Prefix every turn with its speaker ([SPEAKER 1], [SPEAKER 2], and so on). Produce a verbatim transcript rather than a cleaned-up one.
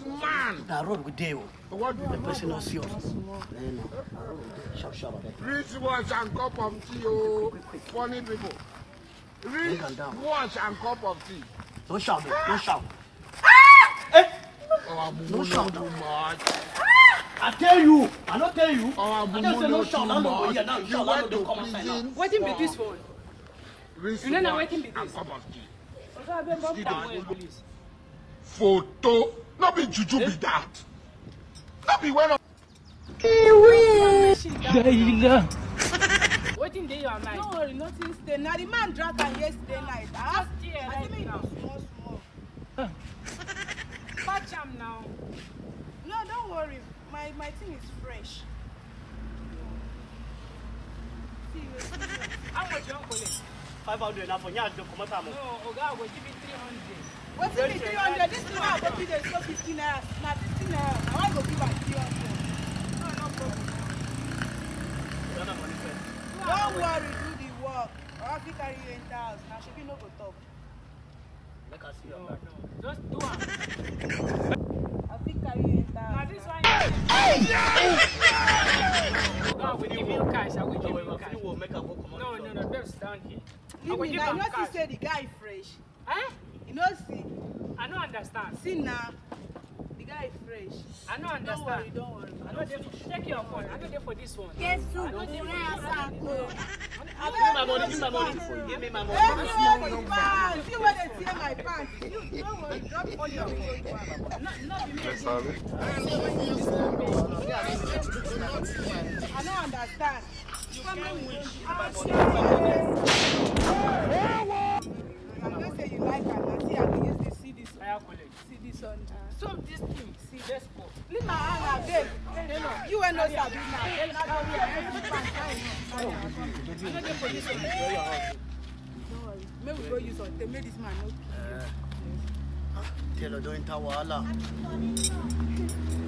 [SPEAKER 1] man.
[SPEAKER 2] Now road with Dale.
[SPEAKER 1] What do you
[SPEAKER 2] The person not see us. Sharp, sharp.
[SPEAKER 1] Rich wash and cup of tea, oh. Funny people. Rich wash and cup of tea.
[SPEAKER 2] Don't shout, don't shout.
[SPEAKER 1] Oh,
[SPEAKER 2] no shout
[SPEAKER 1] too much.
[SPEAKER 2] I tell you, I don't tell you.
[SPEAKER 1] Oh,
[SPEAKER 2] I tell you, no shout, now no here, now shout, now don't come outside now.
[SPEAKER 3] Waiting be this one. You know now waiting be this.
[SPEAKER 1] Photo. Not be juju be that. Not be one of.
[SPEAKER 3] Waiting day your mind.
[SPEAKER 4] Don't worry, nothing stay. Now the man drank and yesterday night. I
[SPEAKER 3] Just here
[SPEAKER 4] I
[SPEAKER 3] right
[SPEAKER 4] think
[SPEAKER 3] now.
[SPEAKER 4] small, small.
[SPEAKER 3] Patch him now.
[SPEAKER 4] No, don't worry. My my thing is fresh. See you. See you.
[SPEAKER 3] How much you want collect?
[SPEAKER 2] Five hundred now for you to come out.
[SPEAKER 3] No, Oga will give me three hundred.
[SPEAKER 4] What's it be three hundred? This thing I go give them so fifteen naira. Now fifteen naira. I want to give am three hundred.
[SPEAKER 3] No, no problem.
[SPEAKER 4] Don't worry, do the work. Or I'll carry you enter house. Now she no go talk.
[SPEAKER 2] Make us see
[SPEAKER 3] No,
[SPEAKER 2] your back.
[SPEAKER 3] no. Just do it.
[SPEAKER 4] I'll carry you enter
[SPEAKER 3] Now
[SPEAKER 4] house.
[SPEAKER 3] this one. Oga will give you cash. I will give you cash. No, no, no. Just down here. I will
[SPEAKER 4] Leave me
[SPEAKER 3] give
[SPEAKER 4] now. You
[SPEAKER 3] am
[SPEAKER 4] know
[SPEAKER 3] cash.
[SPEAKER 4] see say the guy fresh.
[SPEAKER 3] Eh?
[SPEAKER 4] You know see.
[SPEAKER 3] I don't understand.
[SPEAKER 4] See now. The guy fresh.
[SPEAKER 3] I don't
[SPEAKER 4] Don't worry,
[SPEAKER 3] understand.
[SPEAKER 4] don't worry.
[SPEAKER 3] I know they check your phone. I know they for this one.
[SPEAKER 4] Yes,
[SPEAKER 3] I know they for this one.
[SPEAKER 2] Give me my money, give me my money. Give me my money.
[SPEAKER 4] Everybody pants. See where they tear my pants. You don't worry, drop all your clothes back. Not, not be me. I don't understand. You come in with I'm not saying you like her. Now see, I can use this. See this one. See this one.
[SPEAKER 3] So this thing, see, let's go.
[SPEAKER 4] Leave my hand, I beg. You ain't no sabi now.
[SPEAKER 3] I know they for this one.
[SPEAKER 4] Don't worry. Maybe we go use on. They made this man no.
[SPEAKER 2] Tell her don't enter Wahala.